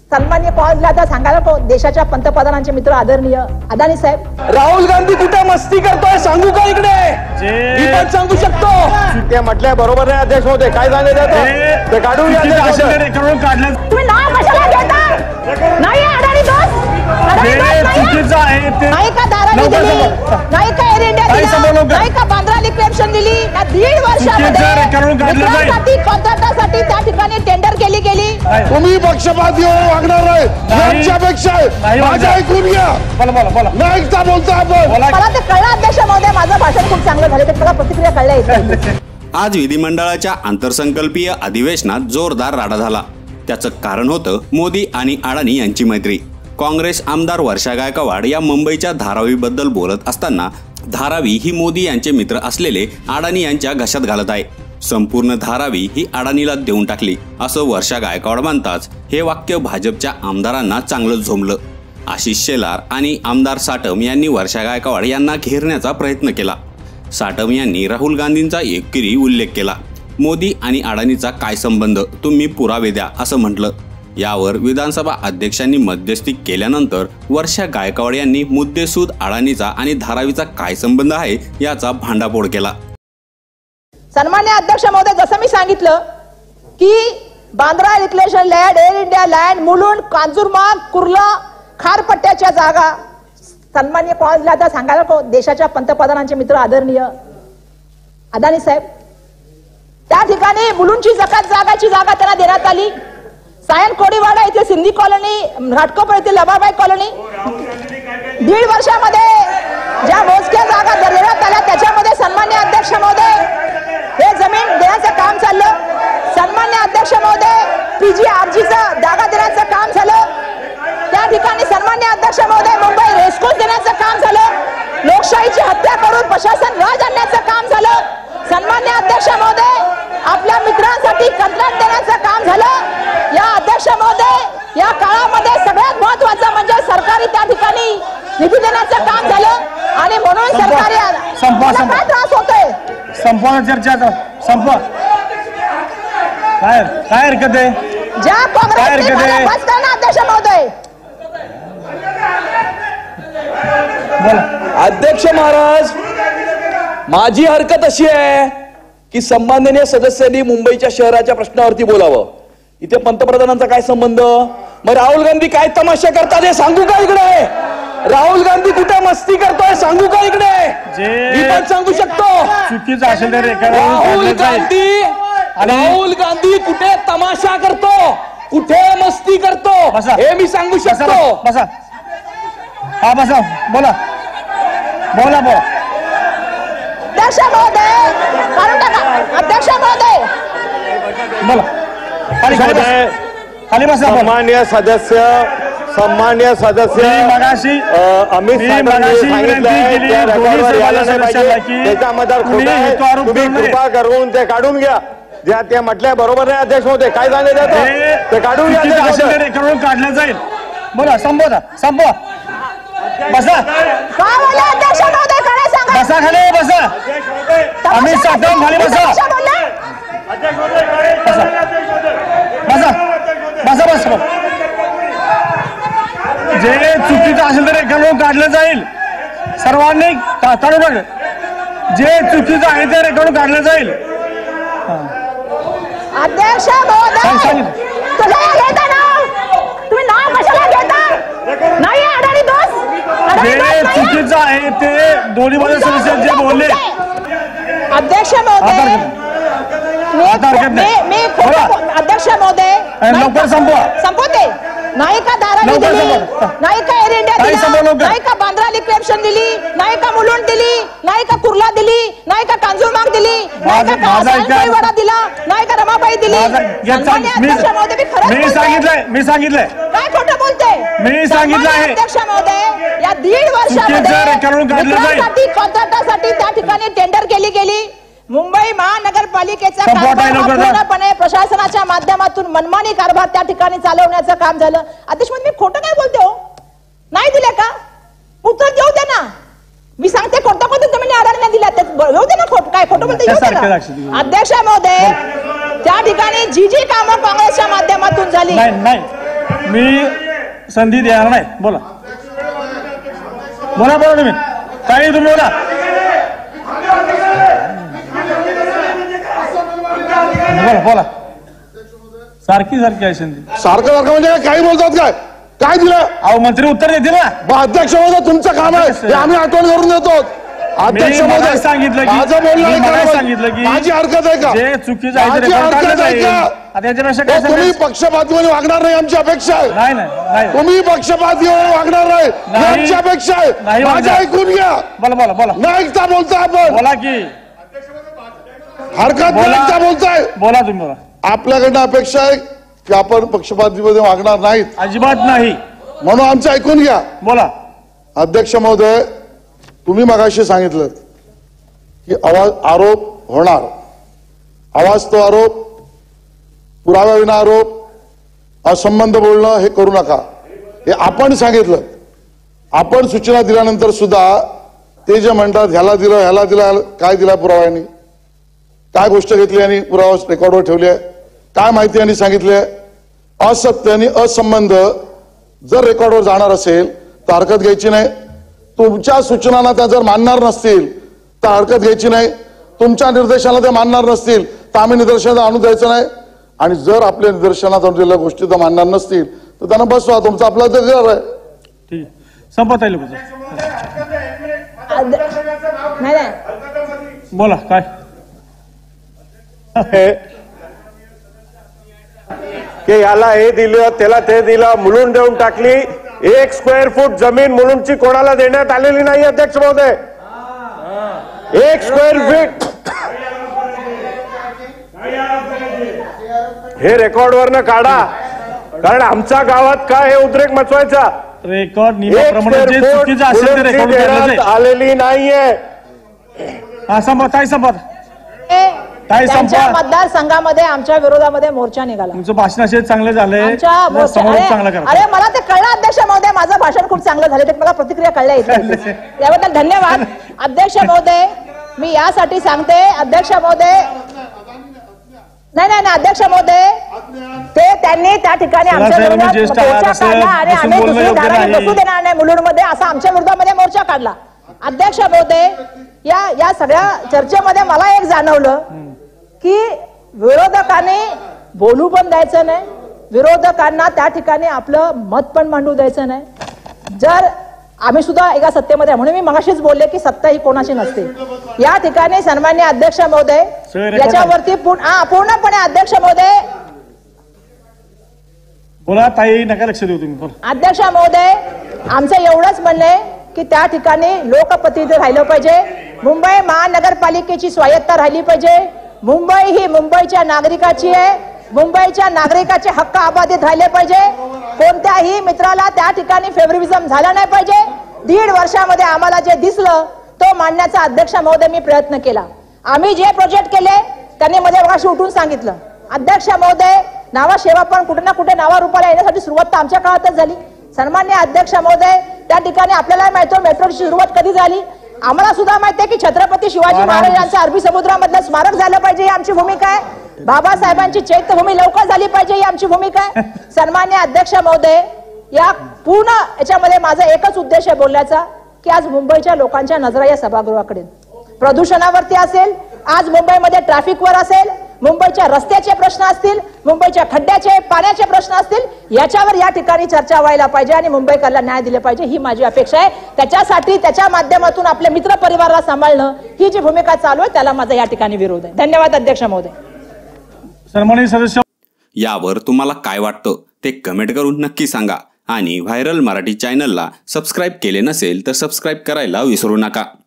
सन्माननीय पॉजला आता सांगायला देशाच्या पंतप्रधानांचे मित्र आदरणीय अदानी साहेब, राहुल गांधी कुठे मस्ती करतोय सांगू का इकडे? मी पण सांगू शकतो. ते म्हटलंय बरोबर आहे अध्यक्ष होते, काय सांगायचं ते काढून घ्या. तुम्ही नाव कशाला घेता? नाही अदानी दोस्त, चुकीचं आहे ते. नाही का धारावी दिली, नाही का एअर इंडिया दिला, नाही का बांद्रा लिक्विडेशन दिली. या 1.5 वर्षामध्ये कॉन्ट्रॅक्टरसाठी त्या ठिकाणी टेंडर केली गेली. तुम्ही पक्षपाती वागणार आहे यांच्यापेक्षा माझं ऐकून घ्या. नाही का बोलतो आपण? मला ते कळलं अध्यक्ष महोदय, माझं भाषण खूप चांगलं झालं, ते मला प्रतिक्रिया कळल्या. आज विधिमंडळाच्या आंतरसंकल्पीय अधिवेशनात जोरदार राडा झाला. त्याचं कारण होतं मोदी आणि अडाणी यांची मैत्री. काँग्रेस आमदार वर्षा गायकवाड या मुंबईच्या धारावीबद्दल बोलत असताना धारावी ही मोदी यांचे मित्र असलेले अडाणी यांच्या घशात घालत आहे. संपूर्ण धारावी ही अडाणीला देऊन टाकली असं वर्षा गायकवाड म्हणताच हे वाक्य भाजपच्या आमदारांना चांगलं झोंबलं. आशिष शेलार आणि आमदार साटम यांनी वर्षा गायकवाड यांना घेरण्याचा प्रयत्न केला. साटम यांनी राहुल गांधींचा एकेरी उल्लेख केला. मोदी आणि अडाणीचा काय संबंध, तुम्ही पुरावे द्या असं म्हटलं. यावर विधानसभा अध्यक्षांनी मध्यस्थी केल्यानंतर वर्षा गायकवाड यांनी मुद्देसूद अडाणीचा आणि धारावीचा काय संबंध आहे याचा भांडाफोड केला. सन्मान्य अध्यक्ष महोदय, जसं मी सांगितलं की Bandra liquidation land, Air India land, Mulund, Kanjurmarg, Kurla, खारपट्ट्याच्या जागा सन्मान्य पॉजला आता सांगायला देशाच्या पंतप्रधानांचे मित्र आदरणीय अदानी साहेब, त्या ठिकाणी मुलुंडची जागाची जागा त्यांना देण्यात आली. सायन कोडीवाडा इथे सिंधी कॉलनी, घाटकोपर येथे लबाबाई कॉलनी, 1.5 वर्षामध्ये ज्या मोजक्या जागा देण्यात आल्या त्याच्यामध्ये सन्मान्य अध्यक्ष महोदय हे जमीन देण्याचं काम चाललं. सन्मान्य अध्यक्ष महोदय PGRGचं जागा देण्याचं काम झालं. त्या ठिकाणी सन्मान्य अध्यक्ष महोदय मुंबई रेस्कोर्स देण्याचं काम झालं. लोकशाहीची हत्या करून प्रशासन राज आणण्याचं काम झालं. सन्मान्य अध्यक्ष महोदय आपल्या मित्रांसाठी कंत्राट देण्याचं काम झालं. या अध्यक्ष महोदय या काळामध्ये सगळ्यात महत्त्वाचं म्हणजे सरकारी त्या ठिकाणी निधी देण्याचं काम झालं आणि म्हणून सरकारी काय त्रास होतोय. संपूर्ण चर्चा संपवा. काय हरकत आहे? ज्या काँग्रेसने बस करणं अध्यक्ष महोदय. अध्यक्ष महाराज, माझी हरकत अशी आहे की सन्माननीय सदस्यांनी मुंबईच्या शहराच्या प्रश्नावरती बोलावं. इथे पंतप्रधानांचा काय संबंध? मग राहुल गांधी काय तमाशा करतात हे सांगू का इकडे? राहुल गांधी कुठे मस्ती करतोय सांगू का इकडे? मी पण सांगू शकतो. चुकीचं असेल तर राहुल गांधी कुठे तमाशा करतो, कुठे मस्ती करतो हे मी सांगू शकतो. बसा. हा बसा, बोला. अध्यक्ष महोदय काढून टाका. अध्यक्ष महोदय बोला. खाली बसा. सन्मान्य सदस्य अमित साहेबांनी सांगितलंय त्याच्यामध्ये खोटं आहे. तुम्ही कृपा करून ते काढून घ्या. ज्या ते म्हटलंय बरोबर आहे अध्यक्ष होते, काय सांगायचं ते काढून घ्या. काढलं जाईल. बोला, संपवा. बसा. काय बोलले अध्यक्ष महोदय? काय सांगा? बसा खाली, बसा. अमित साटम खाली बसा. बसा. जे चुकीचं असेल तर रेकॉर्ड काढलं जाईल. सर्वांनी काढून जे चुकीचं आहे ते रेकॉर्ड काढलं जाईल. अध्यक्ष महोदय तुम्ही नाव कशाला घेता? नाही अडाणी दोस्त, जे चुकीचं आहे ते दोन्ही मध्ये सदस्य जे बोलले. अध्यक्ष महोदय मी अध्यक्ष महोदय लवकर संपवते. नाही का धारावी दिली, नाही का एअर इंडिया दिला, नाही का बांद्रा लिक्विडेशन दिली, नाही का मुलुंड दिली, नाही का कुर्ला दिली, नाही का कांजूरमार्ग दिली, नाही का कोडीवाडा दिला, नाही का रमाबाई दिली. अध्यक्ष महोदय मी सांगितलंय काय खोटं बोलते? मी सांगितलं आहे अध्यक्ष महोदय या 1.5 वर्षामध्ये कॉन्ट्रॅक्टरसाठी त्या ठिकाणी टेंडर केली गेली. मुंबई महानगरपालिकेचा पूर्णपणे प्रशासनाच्या माध्यमातून मनमानी कारभार त्या ठिकाणी चालवण्याचं काम झालं. अध्यक्ष मी खोटं काय बोलते हो? नाही दिले का? उत्तर देऊ दे ना. मी सांगते कोणत्या तुम्ही अडाणीला दिला येऊ दे ना. काय खोटं बोलते? अध्यक्ष महोदय त्या ठिकाणी जी कामं काँग्रेसच्या माध्यमातून झाली मी संधी देणार नाही. बोला बोला बोला तुम्ही काही तुम्ही बोला. बोला बोला. सारखी सारखी आहे संधी. सारखं सारखं म्हणजे काही बोलतात काय? काय दिलं? अहो मंत्री उत्तर देतील ना. अध्यक्ष महोदय तुमचं काम आहे हे आम्ही आठवण करून देतो. अध्यक्ष महोदय सांगितलं की माझं बोलणं सांगितलं की माझी हरकत आहे का? जे चुकीचं आहे ते माझी रेकॉर्ड हरकत काढलं आहे जाईल. का? आता याच्यापेक्षा काय तुम्ही सांगायचं? पक्षपातीपणे वागणार नाही आमची अपेक्षा आहे. नाही नाही तुम्ही पक्षपातीपणे वागणार नाही ही आमची अपेक्षा आहे. नाही माझं वागणार. ऐकून घ्या. बोला बोला बोला. न ऐकता बोलता आपण. बोला की हरकत न बोला. ऐकता बोलताय. बोला तुम्ही बोला. आपल्याकडनं अपेक्षा आहे की आपण पक्षपातीपणे वागणार नाहीत अजिबात नाही. म्हणून आमचं ऐकून घ्या. बोला. अध्यक्ष महोदय तुम्ही मगाशी सांगितलं की आरोप होणार. आवाज तो आरोप, पुराव्याविना आरोप, असंबंध बोलणं हे करू नका हे आपण सांगितलं. आपण सूचना दिल्यानंतर सुद्धा ते जे म्हणतात ह्याला दिलं ह्याला दिलं, काय दिला पुराव्यानी, काय गोष्ट घेतली आणि पुरावा रेकॉर्डवर ठेवली आहे, काय माहिती यांनी सांगितली आहे, असत्य आणि असंबंध जर रेकॉर्डवर जाणार असेल तर हरकत घ्यायची नाही. तुमच्या सूचनांना त्या जर मानणार नसतील तर हरकत घ्यायची नाही. तुमच्या निर्देशाला ते मानणार नसतील तर आम्ही निदर्शनात आणू द्यायचं नाही. आणि जर आपल्या निदर्शनात आणलेल्या गोष्टी तर मानणार नसतील तर त्यांना बसवा. तुमचं आपलं ते घर आहे. ठीक आहे. संपत आहे लोक. नाही नाही बोला काय की याला हे दिलं त्याला ते दिलं, मुलून देऊन टाकली. 1 स्क्वेअर फूट जमीन मुलुंडची कोणाला देण्यात आलेली नाही अध्यक्ष महोदय. 1 स्क्वेअर फीट हे रेकॉर्डवरनं काढा, कारण आमच्या गावात काय हे उद्रेक मचवायचा. रेकॉर्ड नियमाप्रमाणे जे चुकीचं असेल ते रेकॉर्ड करायला जाईल. आलेली नाहीये. हा संपत काय संपत त्यांच्या मतदारसंघामध्ये आमच्या विरोधामध्ये मोर्चा निघाला. तुमचं भाषण असे चांगलं झालंय. आमच्या चांगलं करा. अरे मला ते कळलं अध्यक्ष महोदय, माझं भाषण खूप चांगलं झालं, ते मला प्रतिक्रिया कळल्या इथे. याबद्दल धन्यवाद अध्यक्ष महोदय. मी यासाठी सांगते अध्यक्ष महोदय, नाही नाही अध्यक्ष महोदय, ते त्यांनी त्या ठिकाणी आमच्या विरोधात मोर्चा काढला आणि आम्ही दुसरी धारावी बसू देणार नाही मुलुंडमध्ये असा आमच्या विरोधामध्ये मोर्चा काढला. अध्यक्ष महोदय, या सगळ्या चर्चेमध्ये मला एक जाणवलं की विरोधकांनी बोलू पण द्यायचं नाही, विरोधकांना त्या ठिकाणी आपलं मत पण मांडू द्यायचं नाही. जर आम्ही सुद्धा एका सत्तेमध्ये, म्हणून मी मगाशीच बोलले की सत्ता ही कोणाची नसते. या ठिकाणी सन्मान्य अध्यक्ष महोदय याच्यावरती पूर्णपणे अध्यक्ष महोदय बोला ताई, नका लक्ष देऊ तुम्ही. अध्यक्ष महोदय, आमचं एवढंच म्हणणं आहे की त्या ठिकाणी लोकप्रतिनिधी राहिलं पाहिजे. मुंबई महानगरपालिकेची स्वायत्ता राहिली पाहिजे. मुंबई ही मुंबईच्या नागरिकाची आहे. मुंबईच्या नागरिकाचे हक्क अबाधित राहिले पाहिजे. कोणत्याही मित्राला त्या ठिकाणी फेवरिझम झाला नाही पाहिजे. 1.5 वर्षामध्ये आम्हाला जे दिसलं तो मांडण्याचा अध्यक्ष महोदय मी प्रयत्न केला. आम्ही जे प्रोजेक्ट केले त्यांनी मध्ये मगाशी उठून सांगितलं. अध्यक्ष महोदय, नावाशेवा पण कुठे ना कुठे नावारूपाला येण्यासाठी सुरुवात तर आमच्या काळातच झाली. सन्मान्य अध्यक्ष महोदय, त्या ठिकाणी आपल्याला माहिती मेट्रोची सुरुवात कधी झाली. आम्हाला सुद्धा माहिती आहे की छत्रपती शिवाजी महाराजांचं अरबी समुद्रामधलं स्मारक झालं पाहिजे ही आमची भूमिका आहे. बाबासाहेबांची चैत्यभूमी लवकर झाली पाहिजे ही आमची भूमिका आहे. सन्मान्य अध्यक्ष महोदय, या पूर्ण याच्यामध्ये माझा एकच उद्देश आहे बोलण्याचा की आज मुंबईच्या लोकांच्या नजरा या सभागृहाकडे प्रदूषणावरती असेल, आज मुंबईमध्ये ट्रॅफिकवर असेल, मुंबईच्या रस्त्याचे प्रश्न असतील, मुंबईच्या खड्ड्याचे पाण्याचे प्रश्न असतील, याच्यावर या ठिकाणी चर्चा व्हायला पाहिजे आणि मुंबईकरला न्याय दिले पाहिजे ही माझी अपेक्षा आहे. त्याच्यासाठी त्याच्या माध्यमातून आपल्या मित्र परिवाराला सांभाळणं ही जी भूमिका चालू आहे त्याला माझा या ठिकाणी विरोध आहे. धन्यवाद अध्यक्ष महोदय. सन्माननीय सदस्य, यावर तुम्हाला काय वाटतं ते कमेंट करून नक्की सांगा आणि व्हायरल मराठी चॅनलला सबस्क्राईब केले नसेल तर सबस्क्राईब करायला विसरू नका.